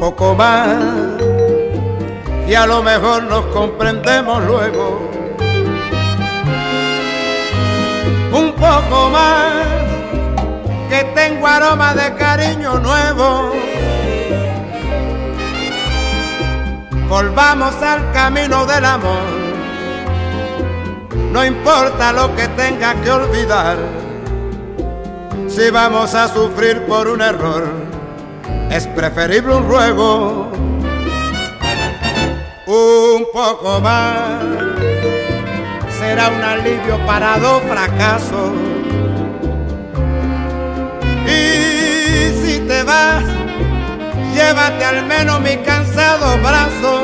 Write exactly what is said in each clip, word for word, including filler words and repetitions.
poco más y a lo mejor nos comprendemos luego. Un poco más, que tengo aroma de cariño nuevo. Volvamos al camino del amor, no importa lo que tenga que olvidar. Si vamos a sufrir por un error, es preferible un ruego. Un poco más será un alivio para dos fracasos. Y si te vas, llévate al menos mi cansado brazo.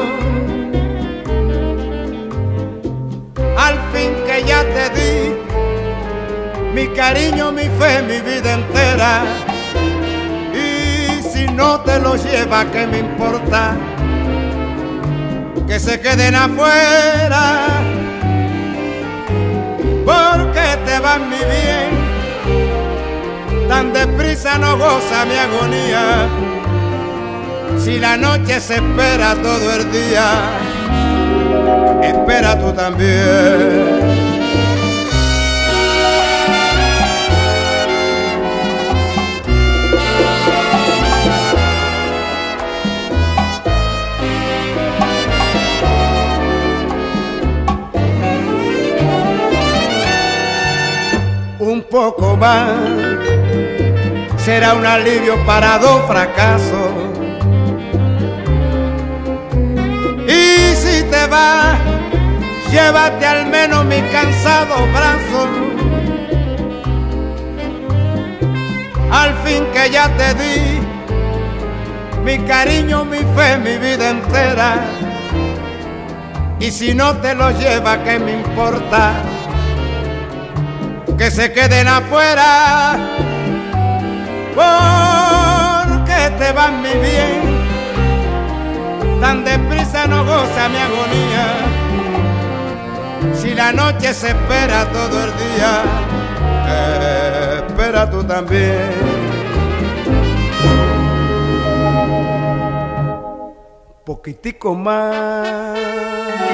Al fin que ya te di mi cariño, mi fe, mi vida entera. Y si no te lo lleva, ¿qué me importa? Que se queden afuera, porque te vas mi bien, tan deprisa no goza mi agonía. Si la noche se espera todo el día, espera tú también. Un poco más será un alivio para dos fracasos. Y si te vas, llévate al menos mi cansado brazo. Al fin que ya te di mi cariño, mi fe, mi vida entera. Y si no te lo lleva, ¿qué me importa? Que se queden afuera, porque te vas mi bien, tan deprisa no goza mi agonía. Si la noche se espera todo el día, eh, espera tú también. Poquitico más.